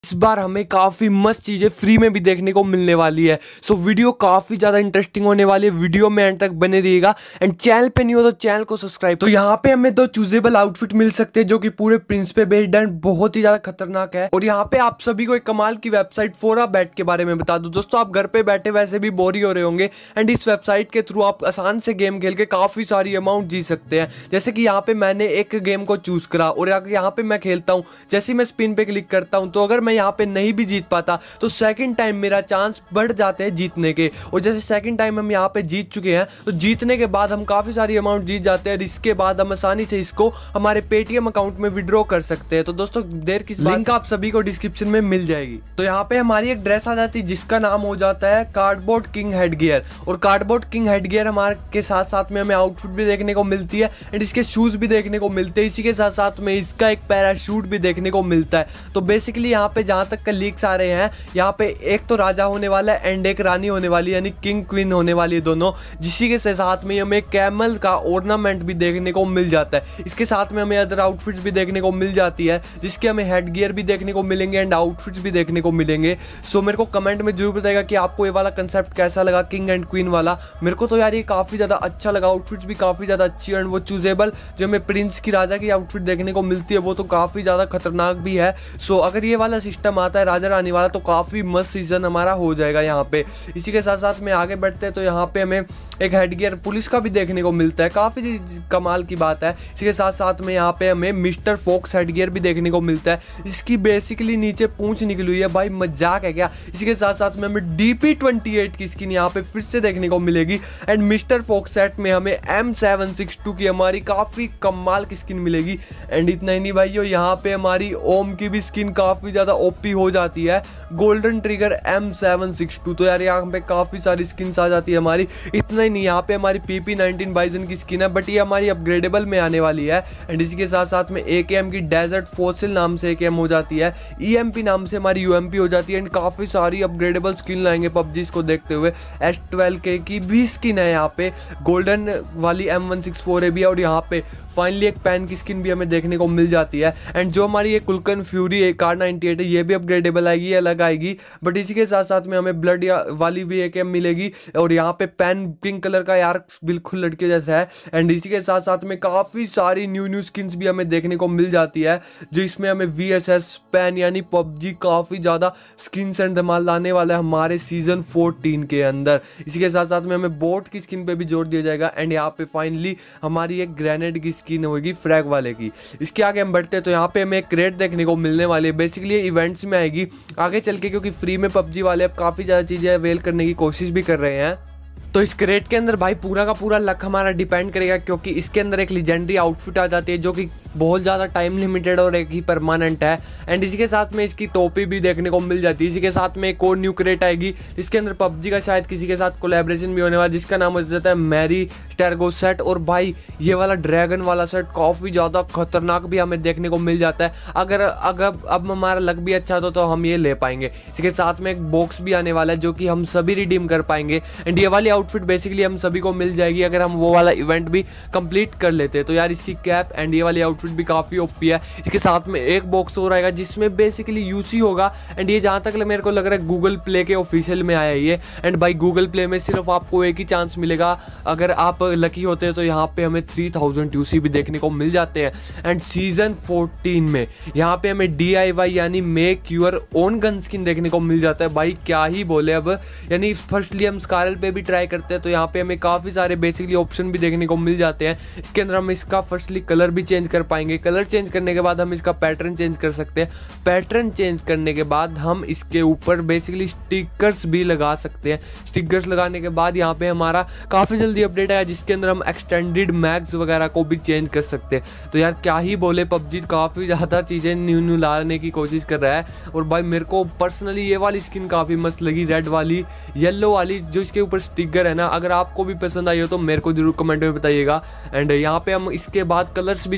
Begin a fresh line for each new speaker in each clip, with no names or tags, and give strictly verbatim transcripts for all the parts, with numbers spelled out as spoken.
इस बार हमें काफ़ी मस्त चीज़ें फ्री में भी देखने को मिलने वाली है। सो वीडियो काफ़ी ज़्यादा इंटरेस्टिंग होने वाली है, वीडियो में एंड तक बने रहिएगा। एंड चैनल पे नहीं हो तो चैनल को सब्सक्राइब। तो यहाँ पे हमें दो चूजेबल आउटफिट मिल सकते हैं जो कि पूरे प्रिंस पे बेस्ड एंड बहुत ही ज़्यादा खतरनाक है। और यहाँ पे आप सभी को एक कमाल की वेबसाइट फोरा बैट के बारे में बता दूँ। दोस्तों आप घर पे बैठे वैसे भी बोर ही हो रहे होंगे एंड इस वेबसाइट के थ्रू आप आसान से गेम खेल के काफ़ी सारी अमाउंट जीत सकते हैं। जैसे कि यहाँ पे मैंने एक गेम को चूज करा और यहाँ पे मैं खेलता हूँ, जैसे मैं स्पिन पे क्लिक करता हूँ तो अगर मैं यहाँ पे नहीं भी जीत पाता तो सेकंड टाइम मेरा चांस बढ़ जाते हैं जीतने के। और जैसे सेकंड टाइम हम यहाँ पे जीत चुके हैं तो जीतने के बाद हम काफी सारी अमाउंट जीत जाते हैं। इसके बाद हम आसानी से इसको हमारे पेटीएम अकाउंट में विड्रॉ कर सकते हैं। तो दोस्तों देर किस लिंक आप सभी को डिस्क्रिप्शन में मिल जाएगी। तो यहाँ पे हमारी एक ड्रेस आ जाती है जिसका नाम हो जाता है कार्डबोर्ड किंग हेडगियर। और कार्डबोर्ड किंग हेडगियर हमारे के साथ साथ में हमें आउटफिट भी देखने को मिलती है एंड इसके शूज भी देखने को मिलते हैं। इसी के साथ साथ में इसका एक पैराशूट भी देखने को मिलता है। तो बेसिकली यहाँ पे जहाँ तक का लीक्स आ रहे हैं, यहाँ पे एक तो राजा होने वाला है एंड एक रानी होने वाली है, यानी किंग क्वीन होने वाली है दोनों। जिसी के साथ में हमें कैमल का ऑर्नामेंट भी देखने को मिल जाता है। इसके साथ में हमें अदर आउटफिट्स भी देखने को मिल जाती है जिसके हमें हेड गियर भी देखने को मिलेंगे एंड आउटफिट्स भी देखने को मिलेंगे। सो मेरे को कमेंट में जरूर बताएगा कि आपको ये वाला कंसेप्ट कैसा लगा, किंग एंड क्वीन वाला। मेरे को तो यार ये काफी ज्यादा अच्छा लगा, आउटफिट्स भी काफी ज्यादा अच्छी एंड वो चूजेबल जो हमें प्रिंस की राजा की आउटफिट देखने को मिलती है वो तो काफी ज्यादा खतरनाक भी है। सो अगर ये वाला सिस्टम आता है राजा रानी वाला तो काफी मस्त सीजन हमारा हो जाएगा यहाँ पे। इसी के साथ साथ में आगे बढ़ते हैं तो यहाँ पे हमें एक हेडगियर पुलिस का भी देखने को मिलता है, काफी कमाल की बात है। इसी के साथ साथ में यहाँ पे हमें मिस्टर फॉक्स हेडगियर भी देखने को मिलता है। इसकी बेसिकली नीचे पूंछ निकली हुई है, भाई मजाक है क्या। इसी के साथ साथ में हमें डी पी ट्वेंटी एट की स्किन यहाँ पे फिर से देखने को मिलेगी एंड मिस्टर फॉक्स सेट में हमें एम सेवन सिक्स टू की हमारी काफी कमाल की स्किन मिलेगी। एंड इतना ही नहीं भाइयों, यहाँ पे हमारी ओम की भी स्किन काफी ज्यादा ओपी हो जाती है, golden trigger M seven six two. तो यार यहाँ पे काफी सारी स्किन्स आ जाती है हमारी। इतना ही नहीं, यहाँ पे हमारी पी पी नाइनटीन बाइजन की स्किन है बट ये हमारी अपग्रेडेबल में आने वाली है। एंड इसी के साथ साथ में ए के एम की डेजर्ट फोसिल नाम से ए के एम हो जाती है, ई एम पी नाम से हमारी यू एम पी हो जाती है एंड काफी सारी अपग्रेडेबल स्किन लाएंगे पबजी को देखते हुए। एस ट्वेल्व के की भी स्किन है यहाँ पे, गोल्डन वाली एम वन सिक्स फोर है भी, और यहाँ पे फाइनली एक पैन की स्किन भी हमें देखने को मिल जाती है। एंड जो हमारी ये कुलकन फ्यूरी कार नाइनटी एट है ये भी अपग्रेडेबल आएगी, अलग आएगी। बट इसी के साथ साथ में हमें ब्लड वाली भी एक मिलेगी और यहाँ पे पेन पिंक कलर का यार बिल्कुल लड़के जैसा है। एंड इसी के साथ साथ में काफी सारी न्यू न्यू स्किन्स भी हमें देखने को मिल जाती है जो इसमें हमें वी एस एस पेन यानी पबजी काफी ज्यादा स्किन्स एंड धमाल लाने वाला है हमारे सीजन फोर्टीन के अंदर। इसी के साथ साथ में हमें बोट की स्किन पे भी जोर दिया जाएगा एंड यहाँ पे फाइनली हमारी एक ग्रेनेड की स्किन होगी फ्रैग वाले की। इसके आगे हम बढ़ते हैं तो यहाँ पे हमें एक क्रेट देखने को मिलने वाली है, बेसिकली ये इवेंट्स में आएगी आगे चल के, क्योंकि फ्री में पबजी वाले अब काफी ज्यादा चीजें अवेल करने की कोशिश भी कर रहे हैं। तो इस क्रेट के अंदर भाई पूरा का पूरा लक हमारा डिपेंड करेगा क्योंकि इसके अंदर एक लेजेंडरी आउटफिट आ जाती है जो कि बहुत ज़्यादा टाइम लिमिटेड और एक ही परमानेंट है। एंड इसी के साथ में इसकी टोपी भी देखने को मिल जाती है। इसी के साथ में एक और न्यू क्रेट आएगी जिसके अंदर पबजी का शायद किसी के साथ कोलैबोरेशन भी होने वाला जिसका नाम हो जाता है मैरी स्टेरगो सेट। और भाई ये वाला ड्रैगन वाला सेट काफ़ी ज़्यादा खतरनाक भी हमें देखने को मिल जाता है। अगर अगर अब हमारा लक भी अच्छा तो, तो हम ये ले पाएंगे। इसके साथ में एक बॉक्स भी आने वाला है जो कि हम सभी रिडीम कर पाएंगे एंड ये वाली आउटफिट बेसिकली हम सभी को मिल जाएगी अगर हम वो वाला इवेंट भी कंप्लीट कर लेते हैं। तो यार इसकी कैप एंड ये वाली आउटफिट भी काफ़ी ओपी है। इसके साथ में एक बॉक्स और आएगा जिसमें बेसिकली यूसी होगा एंड ये जहाँ तक मेरे को लग रहा है गूगल प्ले के ऑफिशियल में आया ये। एंड भाई गूगल प्ले में सिर्फ आपको एक ही चांस मिलेगा, अगर आप लकी होते हैं तो यहाँ पे हमें थ्री थाउजेंड यूसी भी देखने को मिल जाते हैं। एंड सीजन फोर्टीन में यहाँ पे हमें डी आई वाई यानी make your own gun skin देखने को मिल जाता है। भाई क्या ही बोले अब, यानी फर्स्टली हम स्कारल पे भी ट्राई करते हैं तो यहाँ पे हमें काफ़ी सारे बेसिकली ऑप्शन भी देखने को मिल जाते हैं। इसके अंदर हम इसका फर्स्टली कलर भी चेंज कर पाएंगे, कलर चेंज करने के बाद हम इसका पैटर्न चेंज कर सकते हैं, पैटर्न चेंज करने के बाद हम इसके ऊपर बेसिकली स्टिकर्स भी लगा सकते हैं। स्टिकर्स लगाने के बाद यहाँ पे हमारा काफ़ी जल्दी अपडेट आया जिसके अंदर हम एक्सटेंडेड मैग्स वगैरह को भी चेंज कर सकते हैं। तो यार क्या ही बोले, पबजी काफ़ी ज़्यादा चीज़ें न्यू न्यू लाने की कोशिश कर रहा है। और भाई मेरे को पर्सनली ये वाली स्किन काफ़ी मस्त लगी, रेड वाली येलो वाली जो इसके ऊपर स्टिकर है ना। अगर आपको भी पसंद आई हो तो मेरे को जरूर कमेंट में बताइएगा। एंड यहाँ पे हम इसके बाद कलर्स भी चॉइस कर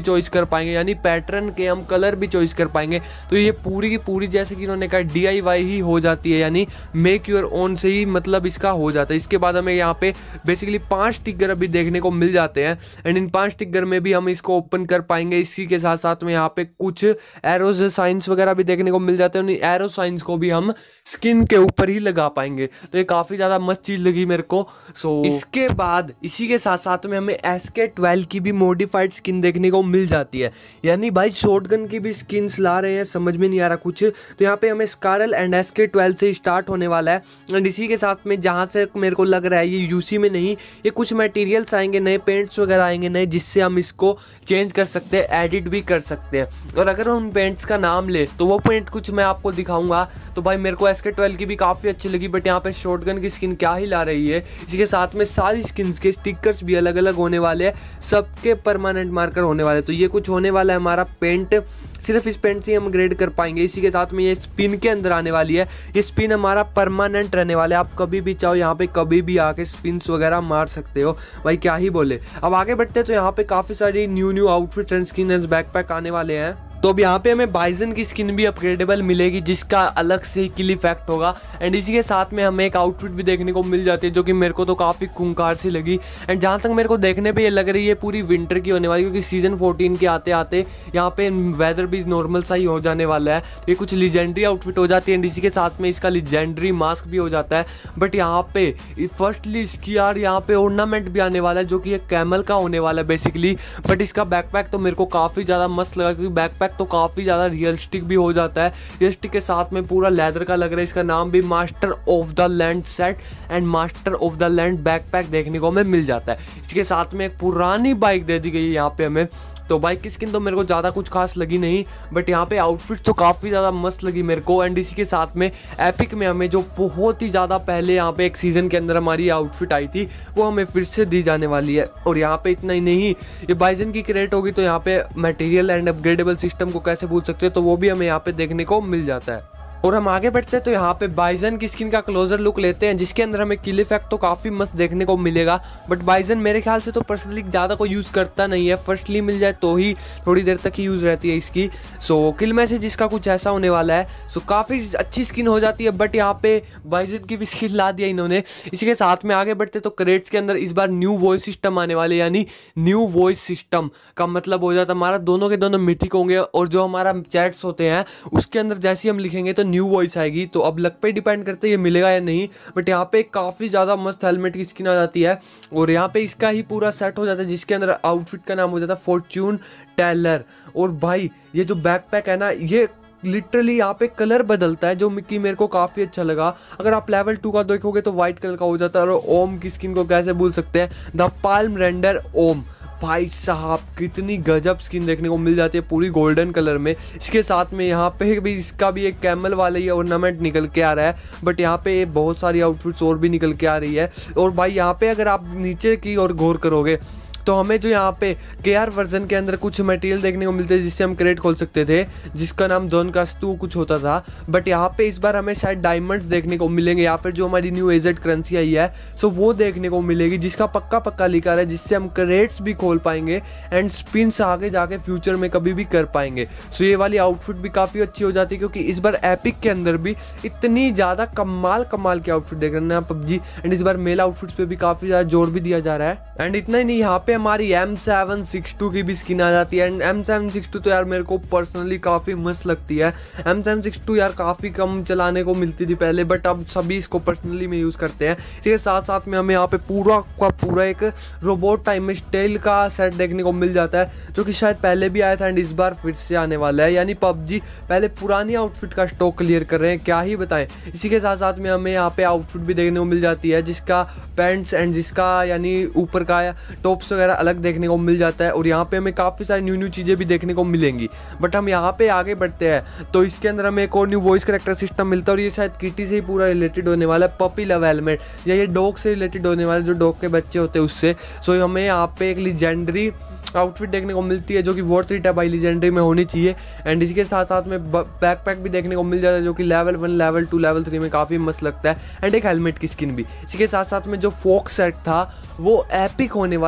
कर पाएंगे, यानी पैटर्न के हम कलर भी चॉइस कर पाएंगे। तो ये पूरी की पूरी जैसे कि इन्होंने कहा डी आई वाई ही हो जाती है, यानी मेक योर ओन से ही मतलब इसका हो जाता है। इसके बाद हमें यहाँ पे बेसिकली पांच टिगर अभी देखने को मिल जाते हैं एंड इन पांच टिगर में भी हम इसको ओपन कर पाएंगे। इसी के साथ साथ में यहाँ पे कुछ एरोज साइंस वगैरह भी देखने को मिल जाते हैं, एरो साइंस को भी हम स्किन के ऊपर ही लगा पाएंगे। तो ये काफी ज्यादा मस्त चीज लगी मेरे को। सो इसके बाद इसी के साथ साथ में हमें एस के ट्वेल्व की भी मॉडिफाइड स्किन देखने को मिल जाती है, यानी भाई शॉटगन की भी स्किन्स ला रहे हैं, समझ में नहीं आ रहा कुछ। तो यहाँ पे हमें scar L and S K twelve से स्टार्ट होने वाला है एंड इसी के साथ में जहाँ से मेरे को लग रहा है ये यूसी में नहीं, ये कुछ मटेरियल्स आएंगे, नए पेंट्स वगैरह आएंगे नए, जिससे हम इसको चेंज कर सकते हैं, एडिट भी कर सकते हैं। और अगर हम पेंट्स का नाम ले तो वो पेंट कुछ मैं आपको दिखाऊंगा। तो भाई मेरे को एस के ट्वेल्व की भी काफ़ी अच्छी लगी, बट यहाँ पे शॉटगन की स्किन क्या ही ला रही है। इसी के साथ में सारी स्किन्स के स्टिकर्स भी अलग अलग होने वाले हैं, सबके परमानेंट मार्कर होने वाले। तो ये कुछ होने वाला है हमारा पेंट, सिर्फ इस पेंट से ही हम ग्रेड कर पाएंगे। इसी के साथ में ये स्पिन के अंदर आने वाली है, ये स्पिन हमारा परमानेंट रहने वाला है। आप कभी भी चाहो यहाँ पे कभी भी आके स्पिन्स वगैरह मार सकते हो, भाई क्या ही बोले। अब आगे बढ़ते हैं तो यहाँ पे काफ़ी सारी new new outfits and skin and backpack आने वाले हैं। तो अब यहाँ पे हमें बाइजन की स्किन भी अपग्रेडेबल मिलेगी, जिसका अलग से किल इफेक्ट होगा एंड इसी के साथ में हमें एक आउटफिट भी देखने को मिल जाती है, जो कि मेरे को तो काफ़ी खूंखार सी लगी। एंड जहाँ तक मेरे को देखने पे ये लग रही है पूरी विंटर की होने वाली, क्योंकि सीजन फोर्टीन के आते आते यहाँ पे वेदर भी नॉर्मल सा ही हो जाने वाला है। तो ये कुछ लीजेंडरी आउटफिट हो जाती है एंड इसी के साथ में इसका लीजेंडरी मास्क भी हो जाता है। बट यहाँ पे फर्स्टली इसकी यार यहाँ पे ऑर्नामेंट भी आने वाला है, जो कि एक कैमल का होने वाला है बेसिकली। बट इसका बैकपैक तो मेरे को काफ़ी ज़्यादा मस्त लगा, क्योंकि बैकपैक तो काफ़ी ज़्यादा रियलिस्टिक भी हो जाता है। रियलिस्टिक के साथ में पूरा लेदर का लग रहा है। इसका नाम भी master of the land set and master of the land backpack देखने को हमें मिल जाता है। इसके साथ में एक पुरानी बाइक दे दी गई है यहाँ पे हमें। तो बाइक की स्किन तो मेरे को ज़्यादा कुछ खास लगी नहीं, बट यहाँ पे आउटफिट तो काफ़ी ज़्यादा मस्त लगी मेरे को। एंड इसी के साथ में एपिक में हमें जो बहुत ही ज़्यादा पहले यहाँ पे एक सीज़न के अंदर हमारी आउटफिट आई थी, वो हमें फिर से दी जाने वाली है। और यहाँ पे इतना ही नहीं, ये बाइजन की क्रेट होगी तो यहाँ पे मटेरियल एंड अपग्रेडेबल सिस्टम को कैसे भूल सकते हैं, तो वो भी हमें यहाँ पे देखने को मिल जाता है। और हम आगे बढ़ते हैं तो यहाँ पे बाइजन की स्किन का क्लोजर लुक लेते हैं, जिसके अंदर हमें किल इफेक्ट तो काफ़ी मस्त देखने को मिलेगा। बट बाइजन मेरे ख्याल से तो पर्सनली ज़्यादा कोई यूज़ करता नहीं है, फर्स्टली मिल जाए तो ही थोड़ी देर तक ही यूज़ रहती है इसकी। सो किल मैसेज इसका कुछ ऐसा होने वाला है। सो काफ़ी अच्छी स्किन हो जाती है, बट यहाँ पे बाइजन की भी स्किन ला दिया इन्होंने। इसी के साथ में आगे बढ़ते तो क्रेट्स के अंदर इस बार न्यू वॉइस सिस्टम आने वाले, यानी न्यू वॉइस सिस्टम का मतलब हो जाता है हमारा दोनों के दोनों मिथिक होंगे, और जो हमारा चैट्स होते हैं उसके अंदर जैसे हम लिखेंगे तो न्यू वॉइस आएगी। तो अब लक पे डिपेंड करते हैं ये मिलेगा या नहीं, बट यहाँ पे काफ़ी ज़्यादा मस्त हेलमेट की स्किन आ जाती है और यहाँ पे इसका ही पूरा सेट हो जाता है, जिसके अंदर आउटफिट का नाम हो जाता है फॉर्च्यून टेलर। और भाई ये जो बैकपैक है ना, ये लिटरली यहाँ पे कलर बदलता है, जो कि मेरे को काफ़ी अच्छा लगा। अगर आप लेवल टू का देखोगे तो वाइट कलर का हो जाता है। और ओम की स्किन को कैसे भूल सकते हैं, द पाल्म रेंडर ओम। भाई साहब कितनी गजब स्किन देखने को मिल जाती है पूरी गोल्डन कलर में। इसके साथ में यहाँ पे भी इसका भी एक कैमल वाला ही ऑर्नामेंट निकल के आ रहा है, बट यहाँ पे बहुत सारी आउटफिट्स और भी निकल के आ रही है। और भाई यहाँ पे अगर आप नीचे की ओर गौर करोगे तो हमें जो यहाँ पे के आर वर्जन के अंदर कुछ मटेरियल देखने को मिलते हैं, जिससे हम क्रेट खोल सकते थे, जिसका नाम दोन का टू कुछ होता था। बट यहाँ पे इस बार हमें शायद डायमंड्स देखने को मिलेंगे, या फिर जो हमारी न्यू एजेड करेंसी आई है सो वो देखने को मिलेगी, जिसका पक्का पक्का लिखा है, जिससे हम क्रेट्स भी खोल पाएंगे एंड स्पिन्स आगे जाके फ्यूचर में कभी भी कर पाएंगे। सो ये वाली आउटफिट भी काफ़ी अच्छी हो जाती है, क्योंकि इस बार एपिक के अंदर भी इतनी ज़्यादा कमाल कमाल की आउटफिट देख रहे हैं पबजी। एंड इस बार मेल आउटफिट्स पे भी काफ़ी ज़्यादा जोर भी दिया जा रहा है। एंड इतना ही नहीं, यहाँ पे हमारी एम सेवन सिक्स टू की भी स्किन आ जाती है। And M seven six two तो यार मेरे को पर्सनली काफ़ी मस्त लगती है। एम सेवन सिक्स टू यार काफ़ी कम चलाने को मिलती थी पहले, बट अब सभी इसको पर्सनली में यूज़ करते हैं। इसके साथ साथ में हमें यहाँ पे पूरा का पूरा एक रोबोट टाइम में स्टेल का सेट देखने को मिल जाता है, जो कि शायद पहले भी आया था एंड इस बार फिर से आने वाला है। यानी पबजी पहले पुरानी आउटफिट का स्टॉक क्लियर कर रहे हैं, क्या ही बताएं। इसी के साथ साथ में हमें यहाँ पे आउटफिट भी देखने को मिल जाती है, जिसका पैंट्स एंड जिसका यानी ऊपर का टॉप्स वगैरह अलग देखने को मिल जाता है। और यहाँ पे हमें काफ़ी सारी न्यू न्यू चीज़ें भी देखने को मिलेंगी। बट हम यहाँ पे आगे बढ़ते हैं तो इसके अंदर हमें एक और न्यू वॉइस करेक्टर सिस्टम मिलता है, और ये शायद किटी से ही पूरा रिलेटेड होने वाला है, पपी लव हेलमेट, या ये डॉग से रिलेटेड होने वाला है, जो डॉग के बच्चे होते हैं उससे। सो हमें यहाँ पे एक लीजेंडरी आउटफिट देखने को मिलती है, जो कि वॉर थ्री टैब आई लीजेंडरी में होनी चाहिए। एंड इसके साथ साथ में बैकपैक भी देखने को मिल जाता है, जो कि level one level two level three में काफ़ी मस्त लगता है। एंड एक हेलमेट की स्किन भी। इसके साथ साथ में जो फोक सेट था वो एपिक होने वाला है, सीरियस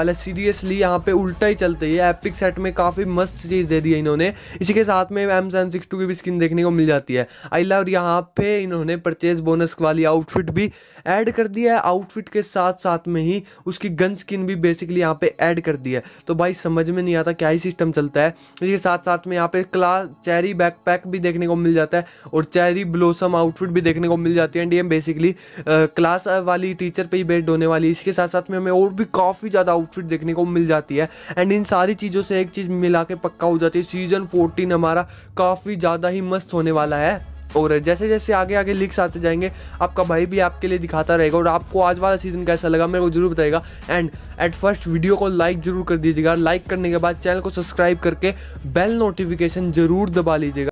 सीरियसली यहाँ पे उल्टा ही चलते हैं। एपिक सेट में काफ़ी मस्त चीज़ दे दी है इन्होंने। इसी के साथ में एम सेवन सिक्स टू की भी स्किन देखने को मिल जाती है। आई लव यहाँ पे इन्होंने परचेज बोनस वाली आउटफिट भी ऐड कर दिया है। आउटफिट के साथ साथ में ही उसकी गन स्किन भी बेसिकली यहाँ पे ऐड कर दी है। तो भाई समझ में नहीं आता क्या ही सिस्टम चलता है। इसके साथ साथ में यहाँ पे क्लास चेरी बैकपैक भी देखने को मिल जाता है और चेरी ब्लोसम आउटफिट भी देखने को मिल जाती है। एंड ये बेसिकली क्लास वाली टीचर पे ही बेस्ड होने वाली है। इसके साथ साथ में हमें और भी काफ़ी ज़्यादा आउटफिट देखने को मिल जाती है। एंड इन सारी चीज़ों से एक चीज़ मिला के पक्का हो जाती है, सीजन फोर्टीन हमारा काफ़ी ज़्यादा ही मस्त होने वाला है। और जैसे जैसे आगे आगे लीक्स आते जाएंगे आपका भाई भी आपके लिए दिखाता रहेगा। और आपको आज वाला सीज़न कैसा लगा मेरे को जरूर बताइएगा। एंड एट फर्स्ट वीडियो को लाइक जरूर कर दीजिएगा। लाइक करने के बाद चैनल को सब्सक्राइब करके बेल नोटिफिकेशन जरूर दबा लीजिएगा।